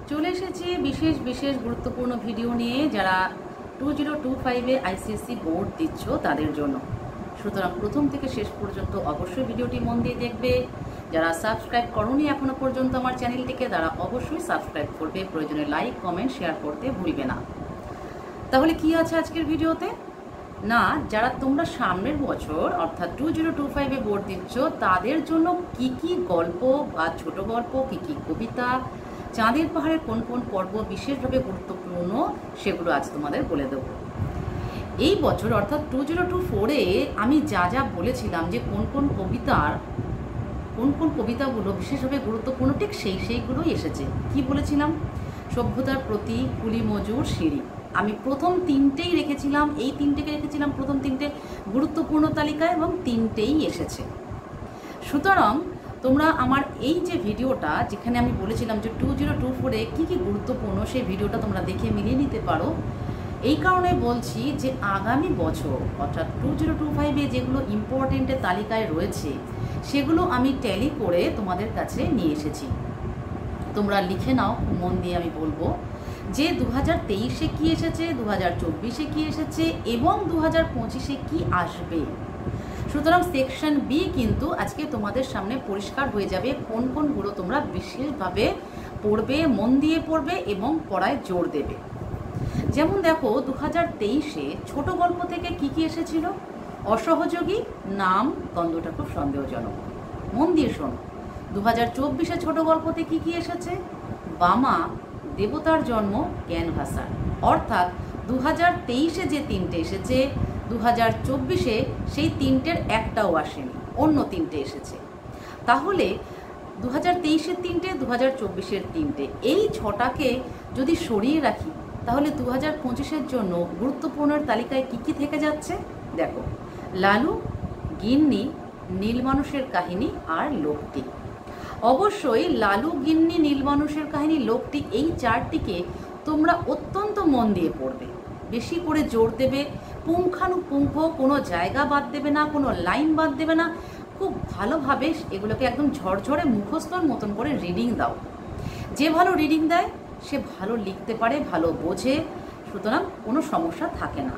চলে এসেছি বিশেষ বিশেষ গুরুত্বপূর্ণ ভিডিও নিয়ে যারা 2025 আইসিএসসি বোর্ড দিচ্ছ তাদের জন্য। সুতরাং প্রথম থেকে শেষ পর্যন্ত অবশ্যই ভিডিওটি মন দিয়ে দেখবে। যারা সাবস্ক্রাইব করোনি এখনো পর্যন্ত আমার চ্যানেলটিকে, তারা অবশ্যই সাবস্ক্রাইব করবে, প্রয়োজনে লাইক কমেন্ট শেয়ার করতে ভুলবে না। তাহলে কি আছে আজকের ভিডিওতে? না, যারা তোমরা সামনের বছর অর্থাৎ 2025 বোর্ড দিচ্ছ তাদের জন্য কি কি গল্প বা ছোট গল্প, কি কি কবিতা, চাঁদের পাহাড়ের কোন কোন পর্ব বিশেষভাবে গুরুত্বপূর্ণ সেগুলো আজ তোমাদের বলে দেবো। এই বছর অর্থাৎ 2024-এ আমি যা যা বলেছিলাম যে কোন কোন কবিতাগুলো বিশেষভাবে গুরুত্বপূর্ণ, ঠিক সেইগুলোই এসেছে। কি বলেছিলাম? সভ্যতার প্রতি, কুলি মজুর, সিঁড়ি। আমি প্রথম তিনটেই রেখেছিলাম, এই তিনটেকে রেখেছিলাম প্রথম তিনটে গুরুত্বপূর্ণ তালিকায় এবং তিনটেই এসেছে। সুতরাং তোমরা আমার এই যে ভিডিওটা যেখানে আমি বলেছিলাম যে 2024-এ কী কী গুরুত্বপূর্ণ, সেই ভিডিওটা তোমরা দেখে মিলিয়ে নিতে পারো। এই কারণে বলছি যে আগামী বছর অর্থাৎ 2025-এ যেগুলো ইম্পর্টেন্টের তালিকায় রয়েছে সেগুলো আমি ট্যালি করে তোমাদের কাছে নিয়ে এসেছি। তোমরা লিখে নাও মন দিয়ে। আমি বলবো যে 2023-এ কী এসেছে, 2024-এ কী এসেছে এবং 2025-এ কী আসবে। সুতরাং সেকশন বি কিন্তু আজকে তোমাদের সামনে পরিষ্কার হয়ে যাবে কোন কোনগুলো তোমরা বিশেষভাবে পড়বে, মন দিয়ে পড়বে এবং পড়ায় জোর দেবে। যেমন দেখো 2023-এ ছোট গল্প থেকে কি কি এসেছিল? অসহযোগী, নাম, দ্বন্দ্বটা খুব সন্দেহজনক। মন দিয়ে শোনো। 2024-এ ছোট গল্পতে কি কি এসেছে? বামা, দেবতার জন্ম, জ্ঞানভাষা। অর্থাৎ 2023-এ যে তিনটে এসেছে 2024-এ সেই তিনটের একটাও আসেনি, অন্য তিনটে এসেছে। তাহলে 2023-এর তিনটে, 2024-এর তিনটে, এই ছটাকে যদি সরিয়ে রাখি তাহলে 2025-এর জন্য গুরুত্বপূর্ণের তালিকায় কি কি থেকে যাচ্ছে দেখো। লালু, গিন্নি, নীল মানুষের কাহিনী আর লোকটি। অবশ্যই লালু, গিন্নি, নীল মানুষের কাহিনী, লোকটি, এই চারটিকে তোমরা অত্যন্ত মন দিয়ে পড়বে, বেশি করে জোর দেবে, পুঙ্খানুপুঙ্খ, কোনো জায়গা বাদ দেবে না, কোনো লাইন বাদ দেবে না। খুব ভালোভাবে এগুলোকে একদম ঝরঝরে মুখস্থর মতন করে রিডিং দাও। যে ভালো রিডিং দেয় সে ভালো লিখতে পারে, ভালো বোঝে, সুতরাং কোনো সমস্যা থাকে না।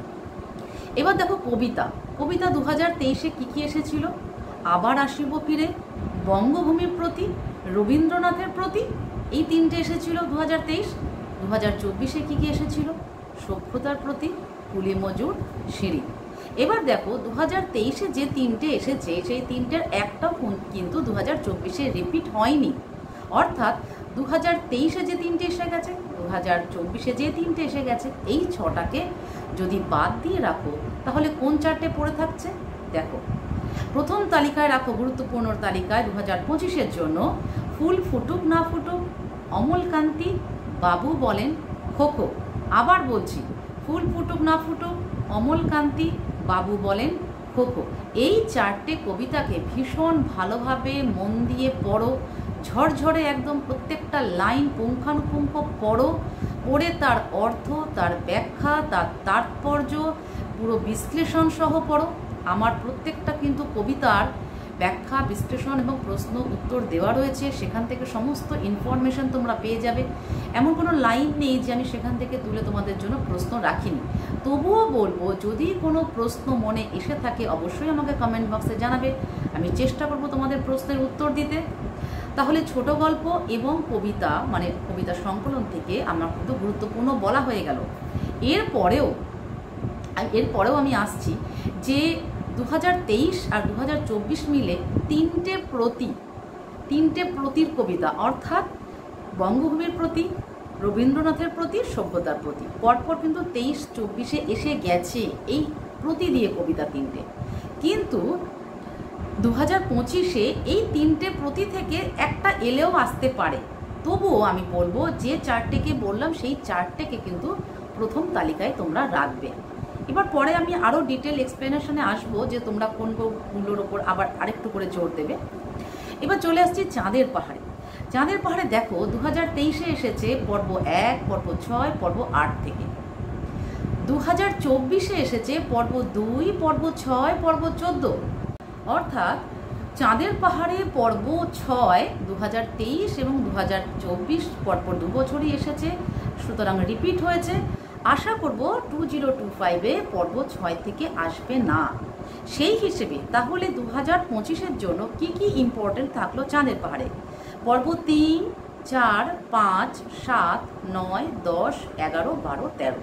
এবার দেখো কবিতা। 2023-এ কী কী এসেছিল? আবার আসিব ফিরে, বঙ্গভূমির প্রতি, রবীন্দ্রনাথের প্রতি, এই তিনটে এসেছিল 2023। 2024-এ কী কী এসেছিল? সভ্যতার প্রতি, কুলি মজুর, সিঁড়ি। এবার দেখো 2023-এ যে তিনটে এসেছে সেই তিনটের একটাও কিন্তু 2024-এ রিপিট হয়নি। অর্থাৎ 2023-এ যে তিনটে এসে গেছে, 2024-এ যে তিনটে এসে গেছে, এই ছটাকে যদি বাদ দিয়ে রাখো তাহলে কোন চারটে পড়ে থাকছে দেখো। প্রথম তালিকায় রাখো, গুরুত্বপূর্ণ তালিকায় 2025-এর জন্য ফুল ফুটুক না ফুটুক, অমলকান্তি, বাবু বলেন, খোখো। আবার বলছি, ফুল ফুটুক না ফুটুক, অমলকান্তি, বাবু বলেন, খোখো। এই চারটে কবিতাকে ভীষণ ভালোভাবে মন দিয়ে পড়ো, ঝরঝরে একদম প্রত্যেকটা লাইন পুঙ্খানুপুঙ্খ পড়ো, পড়ে তার অর্থ, তার ব্যাখ্যা, তার তাৎপর্য, পুরো বিশ্লেষণ সহ পড়ো। আমার প্রত্যেকটা কিন্তু কবিতার ব্যাখ্যা, বিশ্লেষণ এবং প্রশ্ন উত্তর দেওয়া রয়েছে, সেখান থেকে সমস্ত ইনফরমেশন তোমরা পেয়ে যাবে। এমন কোনো লাইন নেই যে আমি সেখান থেকে তুলে তোমাদের জন্য প্রশ্ন রাখিনি। তবুও বলবো, যদি কোনো প্রশ্ন মনে এসে থাকে অবশ্যই আমাকে কমেন্ট বক্সে জানাবে, আমি চেষ্টা করব তোমাদের প্রশ্নের উত্তর দিতে। তাহলে ছোট গল্প এবং কবিতা, মানে কবিতা সংকলন থেকে আমার কিন্তু গুরুত্বপূর্ণ বলা হয়ে গেল। এরপরেও আমি আসছি যে 2023 আর 2024 মিলে তিনটে প্রতির কবিতা, অর্থাৎ বঙ্গভূমির প্রতি, রবীন্দ্রনাথের প্রতি, সভ্যতার প্রতি, পরপর কিন্তু 23-24-এ এসে গেছে এই প্রতি দিয়ে কবিতা তিনটে। কিন্তু 2025-এ এই তিনটে প্রতি থেকে একটা এলেও আসতে পারে। তবুও আমি বলবো যে চারটেকে বললাম সেই চারটেকে কিন্তু প্রথম তালিকায় তোমরা রাখবে। এবার পরে আমি আরও ডিটেল এক্সপ্লেনেশনে আসবো যে তোমরা কোনগুলোর ওপর আবার আরেকটু করে জোর দেবে। এবার চলে আসছি চাঁদের পাহাড়ে। চাঁদের পাহাড়ে দেখো 2023-এ এসেছে পর্ব 1, পর্ব 6, পর্ব 8 থেকে। 2024-এ এসেছে পর্ব 2, পর্ব 6, পর্ব 14। অর্থাৎ চাঁদের পাহাড়ে পর্ব 6 2023 এবং 2024 পরপর 2 বছরই এসেছে, সুতরাং রিপিট হয়েছে। আশা করব 2025-এ পর্ব 6 থেকে আসবে না। সেই হিসেবে তাহলে 2025-এর জন্য কি কি ইম্পর্টেন্ট থাকলো চাঁদের পাহাড়ে? পর্ব 3, 4, 5, 7, 9, 10, 11, 12, 13।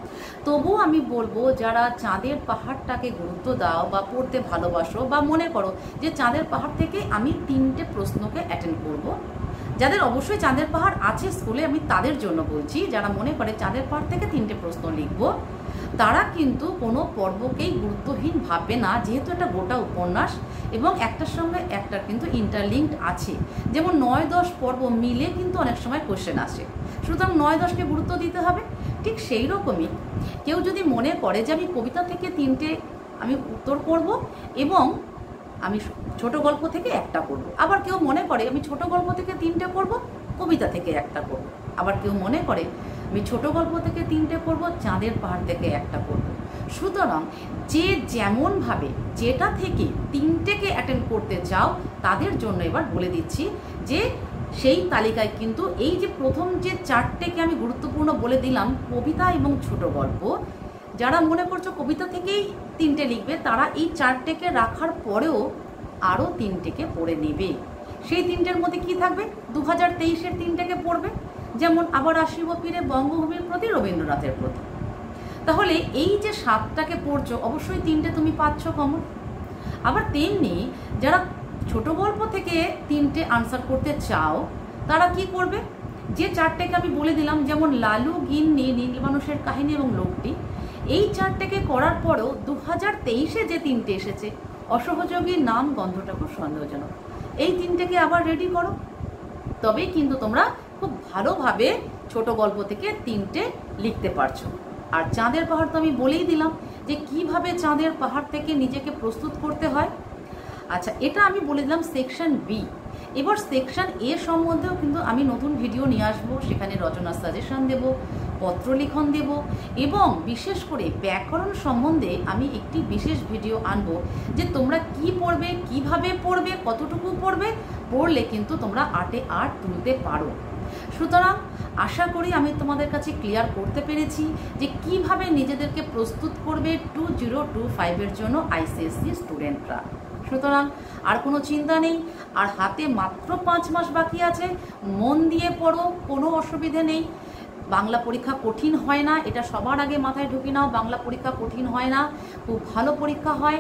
তবু আমি বলবো যারা চাঁদের পাহাড়টাকে গুরুত্ব দাও বা পড়তে ভালোবাসো বা মনে করো যে চাঁদের পাহাড় থেকে আমি 3টে প্রশ্নকে অ্যাটেন্ড করব, যাদের অবশ্যই চাঁদের পাহাড় আছে স্কুলে, আমি তাদের জন্য বলছি, যারা মনে করে চাঁদের পাহাড় থেকে 3টে প্রশ্ন লিখব, তারা কিন্তু কোনো পর্বকেই গুরুত্বহীন ভাববে না, যেহেতু এটা গোটা উপন্যাস এবং একটার সঙ্গে একটার কিন্তু ইন্টারলিঙ্কড আছে। যেমন 9-10 পর্ব মিলে কিন্তু অনেক সময় কোশ্চেন আসে, সুতরাং 9-10কে গুরুত্ব দিতে হবে। ঠিক সেই রকমই কেউ যদি মনে করে যে আমি কবিতা থেকে 3টে আমি উত্তর করব এবং আমি ছোট গল্প থেকে একটা করব, আবার কেউ মনে করে আমি ছোট গল্প থেকে 3টে করব, কবিতা থেকে একটা করব, আবার কেউ মনে করে আমি ছোট গল্প থেকে 3টে করব, চাঁদের পাহাড় থেকে একটা করব। সুতরাং যে যেমনভাবে যেটা থেকে 3টেকে অ্যাটেন্ড করতে চাও তাদের জন্য এবার বলে দিচ্ছি যে সেই তালিকায় কিন্তু এই যে প্রথম যে 4টেকে আমি গুরুত্বপূর্ণ বলে দিলাম, কবিতা এবং ছোট গল্প, যারা মনে করছো কবিতা থেকেই 3টে লিখবে তারা এই 4টেকে রাখার পরেও আরও 3টেকে পড়ে নেবে। সেই 3টের মধ্যে কি থাকবে? 2023-এর 3টেকে পড়বে, যেমন আবার আসিব ফিরে বঙ্গভূমির প্রতি, রবীন্দ্রনাথের প্রতি। তাহলে এই যে 7টাকে পড়ছো অবশ্যই 3টে তুমি পাচ্ছ কমন। আবার তেমনি যারা ছোট গল্প থেকে 3টে আনসার করতে চাও তারা কি করবে? যে 4টেকে আমি বলে দিলাম, যেমন লালু, গিন্নি, নীল মানুষের কাহিনী এবং লোকটি, এই 4টেকে করার পরেও 2023-এ যে 3টে এসেছে, অসহযোগী, নাম, গন্ধটা খুব সন্দেহজনক, এই 3টেকে আবার রেডি করো, তবেই কিন্তু তোমরা খুব ভালোভাবে ছোট গল্প থেকে 3টে লিখতে পারছো। আর চাঁদের পাহাড় তো আমি বলেই দিলাম যে কিভাবে চাঁদের পাহাড় থেকে নিজেকে প্রস্তুত করতে হয়। আচ্ছা, এটা আমি বলে দিলাম সেকশন বি। এবার সেকশন এ সম্বন্ধেও কিন্তু আমি নতুন ভিডিও নিয়ে আসবো, সেখানে রচনার সাজেশন দেব, পত্রলিখন দেব এবং বিশেষ করে ব্যাকরণ সম্বন্ধে আমি একটি বিশেষ ভিডিও আনবো, যে তোমরা কি পড়বে, কিভাবে পড়বে, কতটুকু পড়বে, পড়লে কিন্তু তোমরা 8-এ 8 তুলতে পারো। সুতরাং আশা করি আমি তোমাদের কাছে ক্লিয়ার করতে পেরেছি যে কিভাবে নিজেদেরকে প্রস্তুত করবে 2025-এর জন্য আইসিএসসি স্টুডেন্টরা। সুতরাং আর কোনো চিন্তা নেই, আর হাতে মাত্র 5 মাস বাকি আছে, মন দিয়ে পড়ো, কোনো অসুবিধে নেই। বাংলা পরীক্ষা কঠিন হয় না, এটা সবার আগে মাথায় ঢুকি নাও, বাংলা পরীক্ষা কঠিন হয় না, খুব ভালো পরীক্ষা হয়,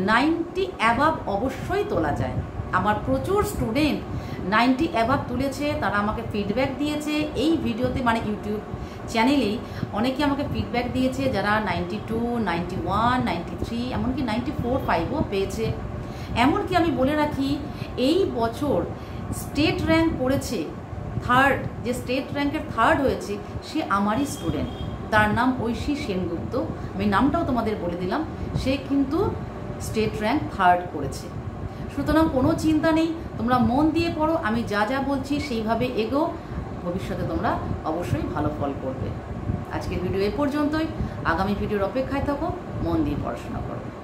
90 অ্যাবাভ অবশ্যই তোলা যায়। আমার প্রচুর স্টুডেন্ট 90 অ্যাবাভ তুলেছে, তারা আমাকে ফিডব্যাক দিয়েছে এই ভিডিওতে, মানে ইউটিউব চ্যানেলেই অনেকে আমাকে ফিডব্যাক দিয়েছে, যারা 92, 91, 93, এমনকি 94-5ও পেয়েছে। এমনকি আমি বলে রাখি এই বছর স্টেট র্যাঙ্ক করেছে 3rd, যে স্টেট র্যাঙ্কের 3rd হয়েছে সে আমারই স্টুডেন্ট, তার নাম ঐশী সেনগুপ্ত, আমি নামটাও তোমাদের বলে দিলাম, সে কিন্তু স্টেট র্যাঙ্ক 3rd করেছে। সুতরাং কোনো চিন্তা নেই, তোমরা মন দিয়ে পড়ো, আমি যা যা বলছি সেইভাবে এগো, ভবিষ্যতে তোমরা অবশ্যই ভালো ফল করবে। আজকের ভিডিও এ পর্যন্তই, আগামী ভিডিওর অপেক্ষায় থাকো, মন দিয়ে পড়াশোনা করো।